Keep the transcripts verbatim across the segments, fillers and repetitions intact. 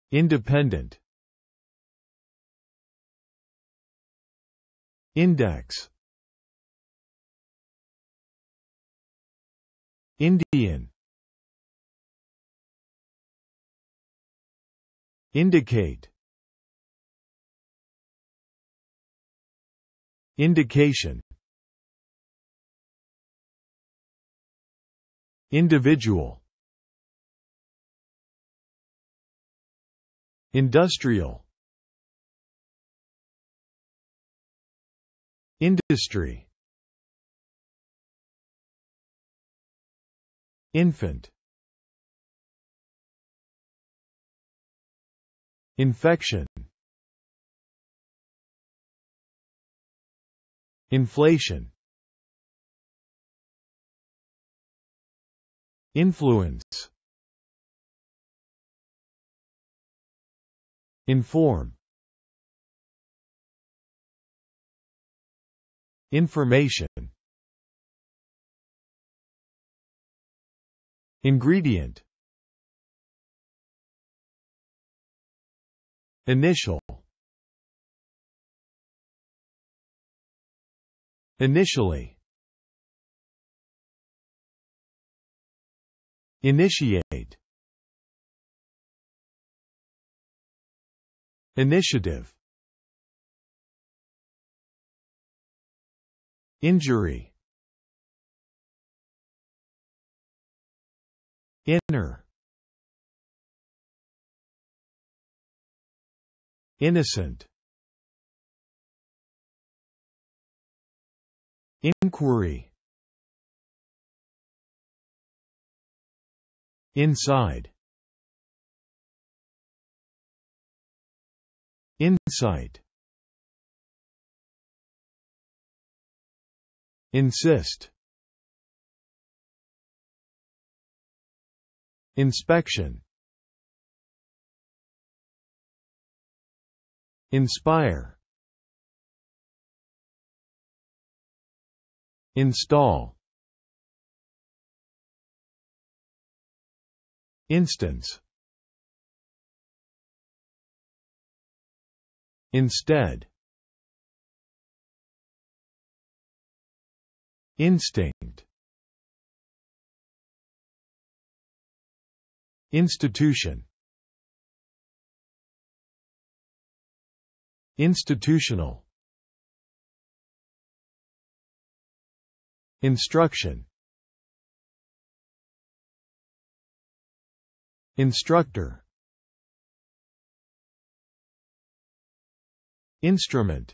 independent, index, Indian, indicate, indication, individual, industrial, industry, infant, infection, inflation, influence, inform, information, ingredient, initial, initially, initiate, initiative, injury, inner, innocent, inquiry, inside, insight, insist, inspection, inspire, install, instance, instead, instinct, institution, institutional, instruction, instructor, instrument,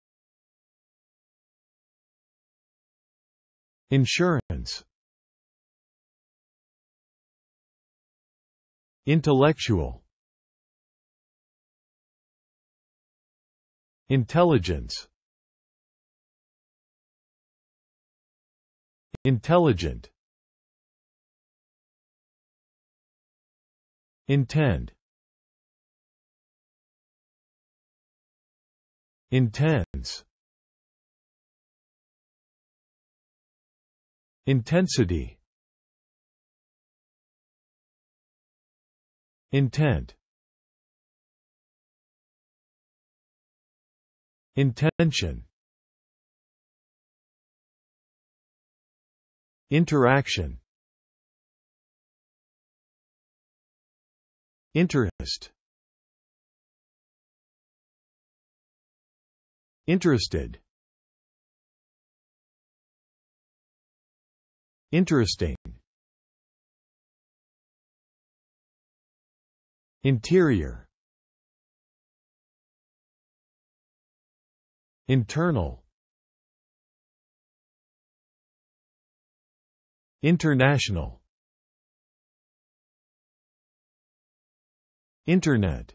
insurance, intellectual, intelligence, intelligent, intend, intense, intensity, intent, intention, interaction, interest, interested, interesting, interior, internal, international, internet,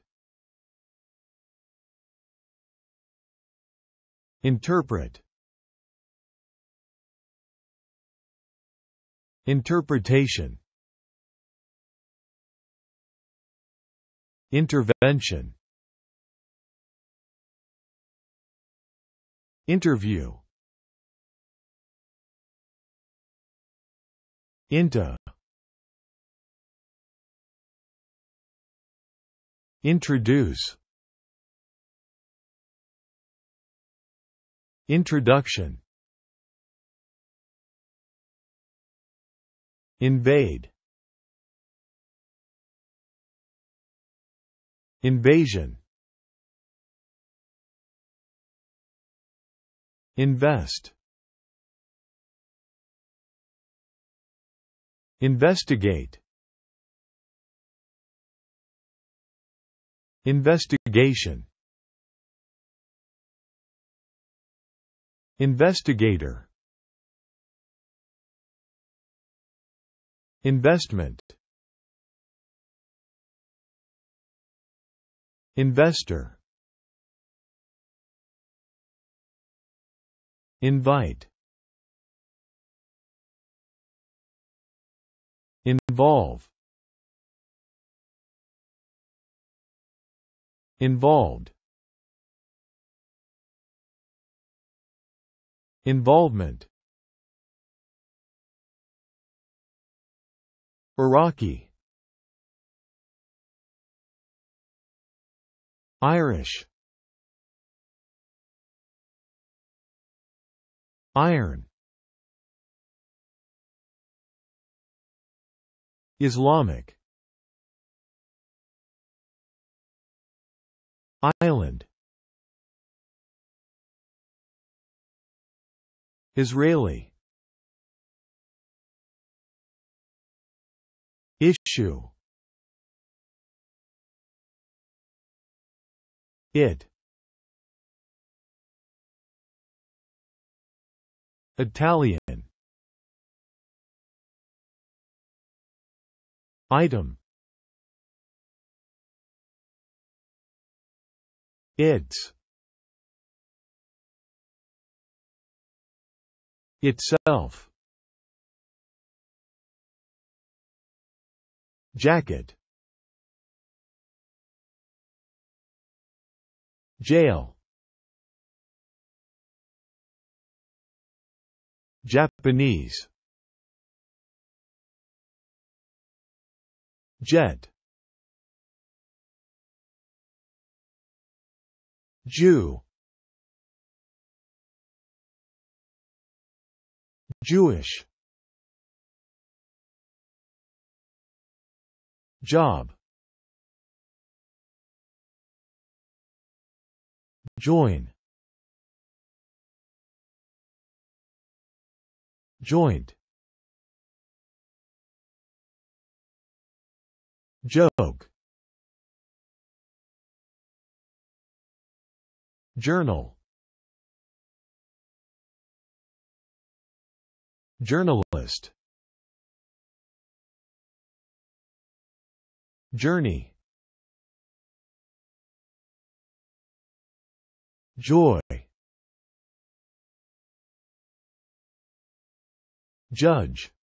interpret, interpretation, intervention, interview, into, Introduce. Introduction. Invade. Invasion. Invest. Investigate. Investigation. Investigator. Investment. Investor. Invite. Involve. Involved. Involvement. Iraqi. Irish. Iron. Islamic. Island. Israeli. Issue. It. Italian. Item. Its. Itself. Jacket. Jail. Japanese. Jet. Jew. Jewish. Job. Join. Joint. Joke. Journal. Journalist. Journey. Joy. Judge.